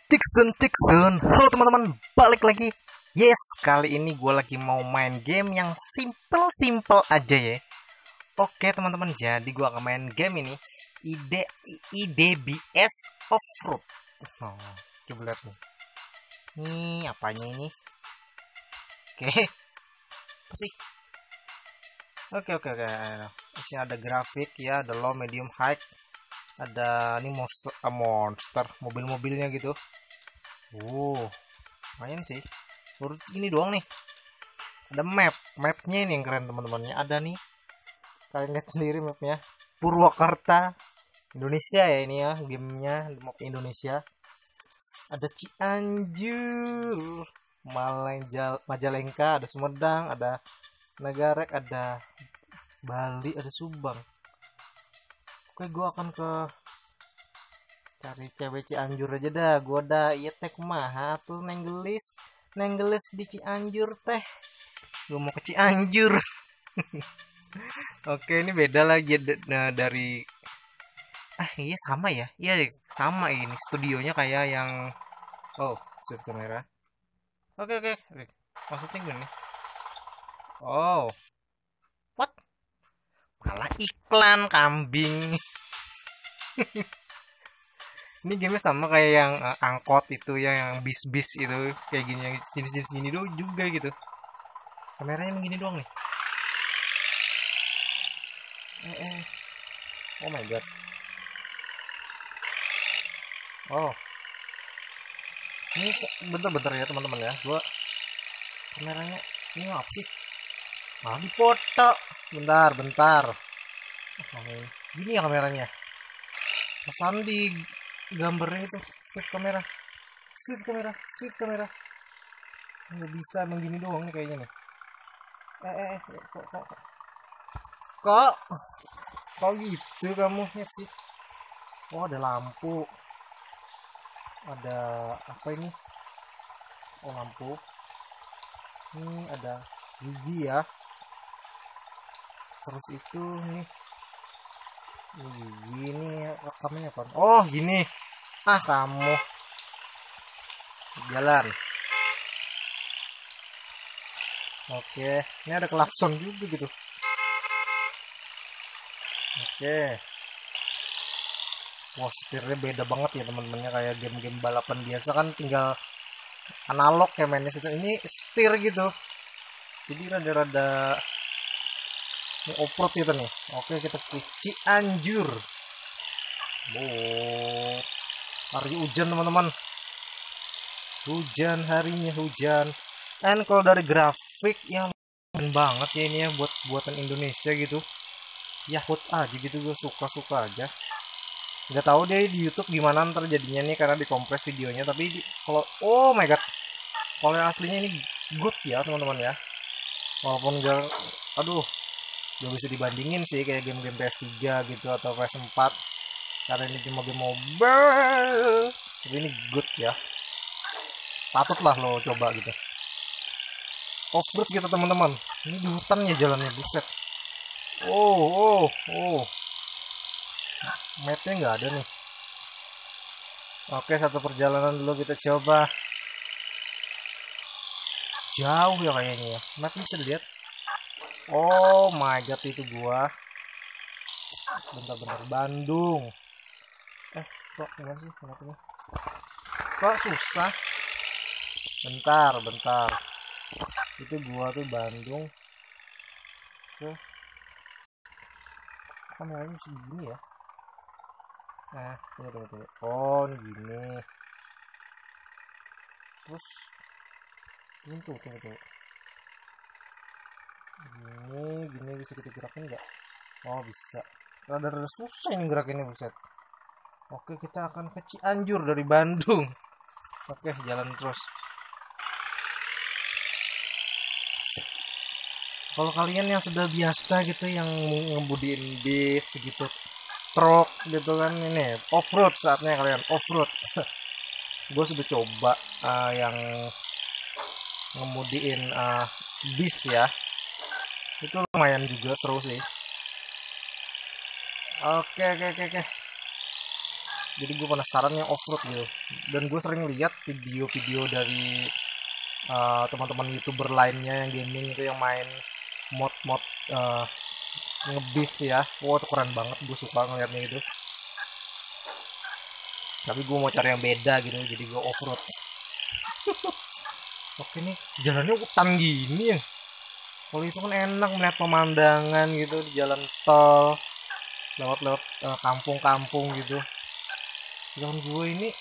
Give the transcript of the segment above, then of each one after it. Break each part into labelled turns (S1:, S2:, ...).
S1: Dixon. Halo teman-teman, balik lagi. Yes, kali ini gue lagi mau main game yang simple aja ya. Oke teman-teman, jadi gue akan main game ini IDBS Offroad. Oh, coba lihat nih. Nih apanya ini? Oke, apa sih? Oke. Di sini ada grafik ya, ada low, medium, high. Ada ini monster mobil-mobilnya gitu. Lumayan sih. Baru ini doang nih. Ada mapnya ini yang keren teman-temannya. Ada nih, kalian lihat sendiri mapnya. Purwakarta, Indonesia ya ini ya, gamenya map Indonesia. Ada Cianjur, Majalengka, ada Sumedang, ada Nagarek, ada Bali, ada Subang. Oke, gue akan ke cari cewek Cianjur aja dah. Gue dah iya teh kumaha tuh nenggelis di Cianjur teh. Gue mau ke Cianjur. Oke, ini beda lagi dari iya sama ya. Iya sama ini studionya kayak yang shoot kamera. Oke. Maksudnya gini. Oh. What? Malah iklan kambing. Ini game sama kayak yang angkot itu ya, yang bis itu kayak gini, yang jenis-jenis gini doang juga gitu. Kameranya begini doang nih. Oh my god. Oh. Ini bentar ya teman-teman ya. Gua kameranya ini apa sih? Dipoto. Bentar. Gini ya kameranya. Mas Andi gambarnya itu sweep kamera nggak bisa emang gini doang nih kayaknya nih. Kok gitu kamu ya sih. Ada lampu, ada apa ini, lampu ini, ada gigi ya, terus itu nih gini rekamnya apa? Gini. Kamu jalan. Oke, ini ada klakson juga gitu. Oke. Wah, setirnya beda banget ya teman-temannya, kayak game-game balapan biasa kan tinggal analog ya mainnya. Ini setir gitu. Jadi rada-rada ini off-road gitu nih. Oke, kita ke Cianjur. Hari hujan teman-teman. Harinya hujan. Dan kalau dari grafik ya keren banget ya ini ya, buatan Indonesia gitu. Ya hot aja gitu, gue suka aja. Nggak tahu deh di YouTube gimana ntar jadinya nih karena dikompres videonya. Tapi kalau oh my god, kalau yang aslinya ini good ya teman-teman ya. Walaupun gak bisa dibandingin sih kayak game-game PS3 gitu atau PS4, karena ini cuma game mobile. Tapi ini good ya, patut lah lo coba gitu. Off-road gitu teman-teman. Ini di hutan ya jalannya, buset. Mapnya nggak ada nih. Oke, satu perjalanan dulu kita coba. Jauh ya kayaknya ya. Mapnya bisa dilihat. Oh my god, itu gua. Bentar, Bandung. Kok gimana sih mapnya? Kok susah? Bentar. Itu gua tuh Bandung. Oke. Kameranya segini ya. Tunggu. Oh, ini gini. Terus tunggu. Gini bisa kita gerakin nggak? Oh, bisa. Rada susah ini gerakinnya, buset. Oke, kita akan ke Cianjur dari Bandung. Oke, jalan terus. Kalau kalian yang sudah biasa gitu, yang ngebudiin bis gitu, truk gitu kan, ini off-road saatnya kalian off-road. Gue sudah coba yang ngemudiin bis ya, itu lumayan juga seru sih. Oke. jadi gue penasaran yang off road gitu. Dan gue sering lihat video-video dari teman-teman youtuber lainnya yang gaming itu yang main mod-mod ngebis ya. Wah itu keren banget, gue suka ngeliatnya itu. Tapi gue mau cari yang beda gitu, jadi gue off road. Oke nih, jalannya hutan gini ya. Kalau itu kan enak melihat pemandangan gitu di jalan tol, lewat-lewat kampung-kampung gitu. Jalan gue ini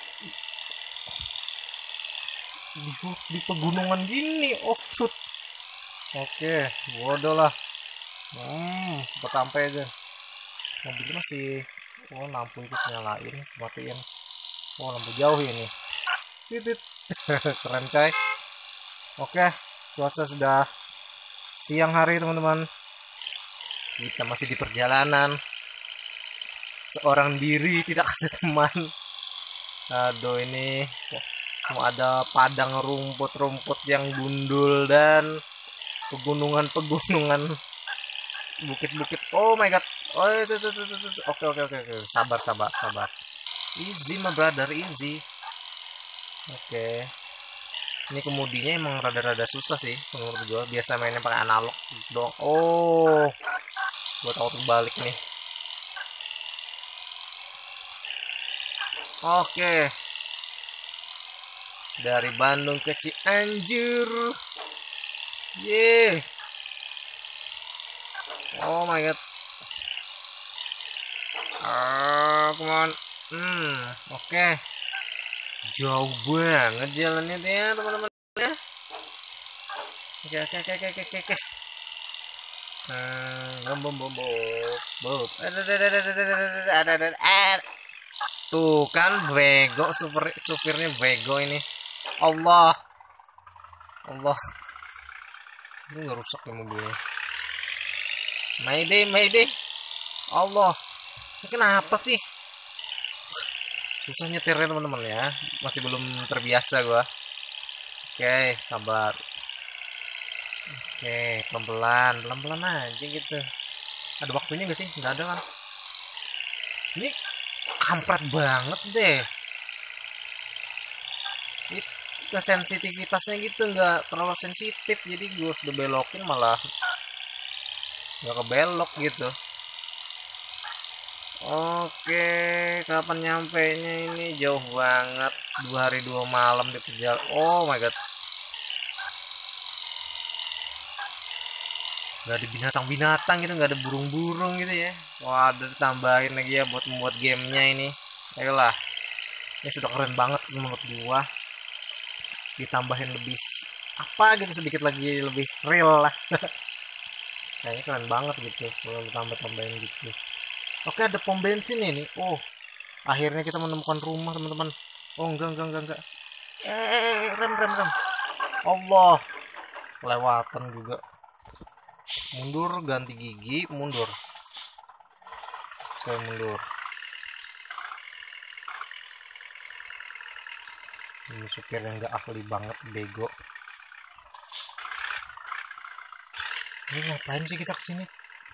S1: di pegunungan gini off-road. Oke, bodoh lah. Cepat sampai aja. Mobilnya masih, oh lampu itu nyalain, matiin. Oh lampu jauh ini. Titit. Keren coy. Oke, cuaca sudah siang hari teman-teman. Kita masih di perjalanan. Seorang diri, tidak ada teman. Aduh ini mau ada padang rumput-rumput yang gundul dan pegunungan-pegunungan, bukit-bukit. Oh my god. Oh itu. Oke. Sabar. Easy my brother, easy. Oke. Ini kemudinya emang rada-rada susah sih menurut gue. Biasa mainnya pakai analog dong. Oh, gue tahu terbalik nih. Oke. Dari Bandung ke Cianjur. Yeah. Oh my god. Come on. Oke. Jauh banget jalannya tuh ya teman-teman ya. Oke. Tuh kan bego, supirnya bego ini. Allah. Ini nggak rusak ya mobilnya. Mayday. Allah. Ini kenapa sih? Susah nyetirnya teman-teman ya. Masih belum terbiasa gua. Oke, sabar. Oke, pelan-pelan aja gitu. Ada waktunya gak sih? Nggak ada kan? Ini kampret banget deh. Itu sensitivitasnya gitu nggak terlalu sensitif, jadi gue udah belokin malah nggak kebelok gitu. Oke, kapan nyampe nya ini? Jauh banget, 2 hari 2 malam di perjalanan. Oh my god, nggak ada binatang-binatang gitu, nggak ada burung-burung gitu ya. Wah, ada ditambahin lagi ya buat membuat gamenya ini. Ayolah, ini sudah keren banget menurut gua. Ditambahin lebih apa gitu, sedikit lagi lebih real lah. Kayaknya keren banget gitu kalau ditambah-tambahin gitu. Oke, ada pom bensin ini. Oh, akhirnya kita menemukan rumah teman-teman. Oh enggak. Rem. Allah, kelewatan juga. Mundur, ganti gigi, mundur. Oke, mundur. Ini supir yang nggak ahli banget, bego. Ini ngapain sih kita kesini?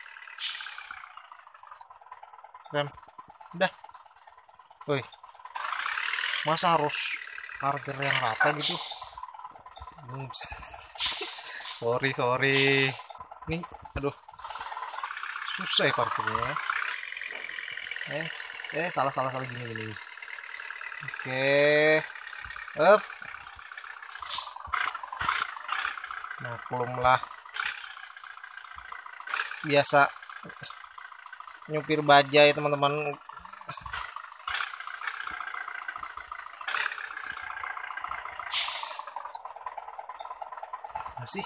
S1: Rem, udah. Woi, masa harus parkir yang rata gitu? Sorry. Nih, aduh, susah ya parkirnya. Salah gini. Oke, up. Maklum lah, biasa nyupir bajai teman-teman. Masih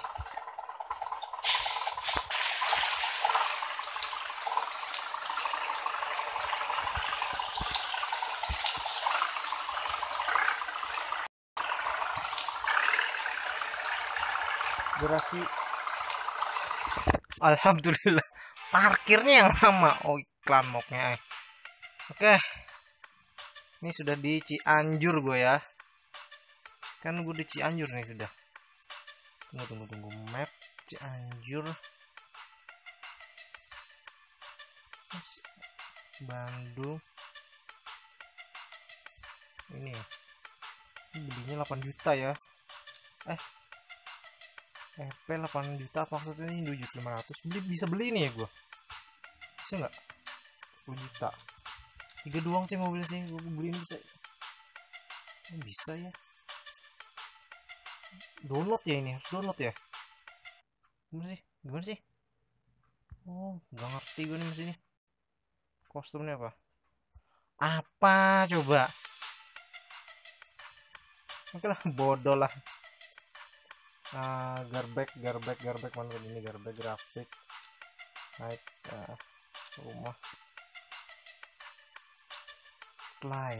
S1: durasi. Alhamdulillah, parkirnya yang lama. Oh, iklan moknya. Oke, ini sudah di Cianjur gue ya. Kan gue di Cianjur nih sudah. Tunggu map Cianjur, Bandung. Ini belinya 8 juta ya. EP 8 juta apa maksudnya ini 2.500.000 bisa beli nih ya gua. Bisa nggak? 10 juta. 3 doang sih mobil sih gua beli ini bisa. Bisa ya. Download ya ini, harus download ya. Gimana sih? Oh, nggak ngerti gue nih mesin ini. Kostumnya apa? Apa coba? Oke lah, bodoh lah. Garbage mana ini garbage grafik. Naik rumah. Play.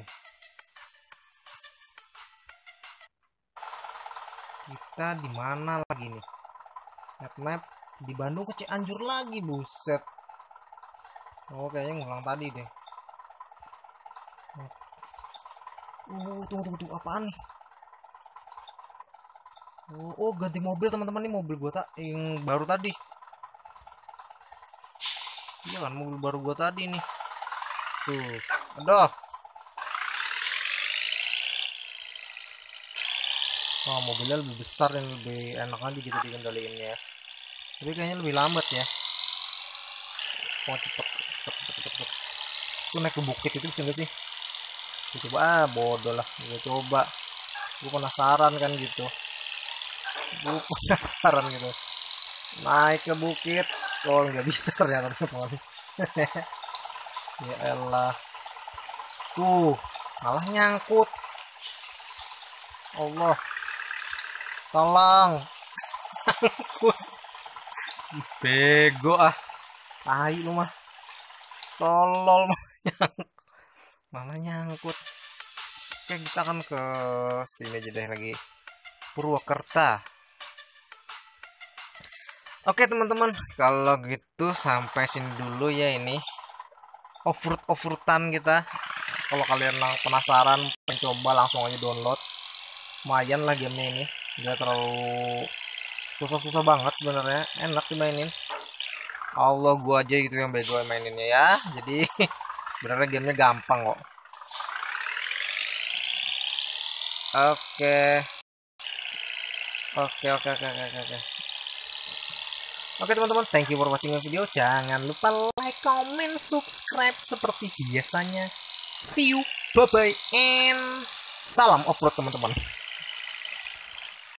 S1: Kita di mana lagi nih? Map di Bandung ke Cianjur lagi, buset. Oh, kayaknya ngulang tadi deh. Tunggu apaan nih? Oh, ganti mobil teman-teman, nih mobil gua yang baru tadi. Iya kan, mobil baru gua tadi nih. Tuh, aduh. Oh, mobilnya lebih besar dan lebih enak aja gitu dikendaliinnya. Tapi kayaknya lebih lambat ya. Oh, cepet. Lu naik ke bukit itu bisa nggak sih? Gue coba, bodoh lah. Gue coba. Gue penasaran kan gitu. Naik ke bukit. Oh, nggak bisa ternyata teman-teman. Ya elah. Tuh, malah nyangkut. Allah. Tolong. Bego ah. Tai lu mah. Tolol mah. Malah nyangkut. Oke, kita akan ke sini aja deh lagi. Purwakarta. Oke teman-teman, kalau gitu sampai sini dulu ya ini offroad-offroadan kita. Kalau kalian penasaran, mencoba langsung aja download. Lumayan lah gamenya ini, nggak terlalu susah-susah banget sebenarnya, enak dimainin. Allah, gua aja gitu yang bego maininnya ya. Jadi sebenarnya gamenya gampang kok. Oke. Oke teman-teman, thank you for watching the video. Jangan lupa like, comment, subscribe seperti biasanya. See you, bye bye, and salam offroad teman-teman.